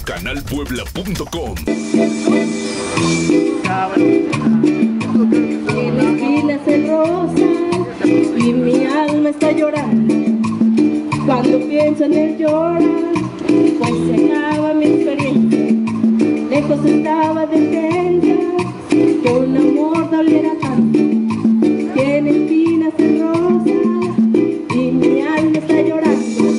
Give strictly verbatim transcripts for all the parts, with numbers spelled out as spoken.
canal puebla punto com. Tiene espinas en rosas y mi alma está llorando. Cuando pienso en él llora, pues se acaba mi experiencia. Lejos estaba de pensar que un amor doliera tanto. Tiene espinas en rosas y mi alma está llorando.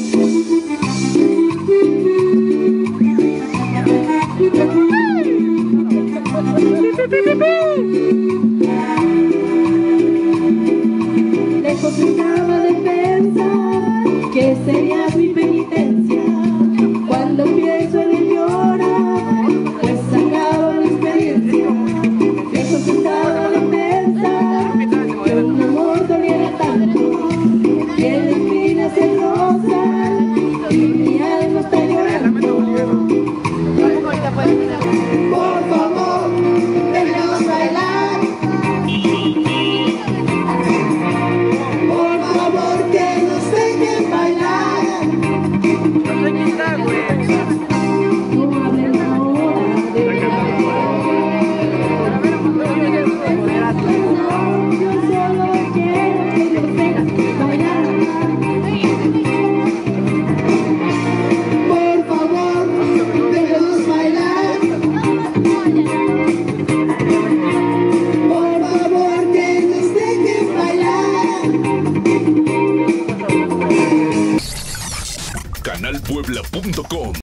Lejos estaba de pensar que sería mi penitencia. Cuando pienso en él llorar, pues acaba mi experiencia. Lejos estaba de pensar que un amor doliera tanto. Tiene espinas en rosas y mi alma está llorando. Por favor, déjanos bailar. Por favor, que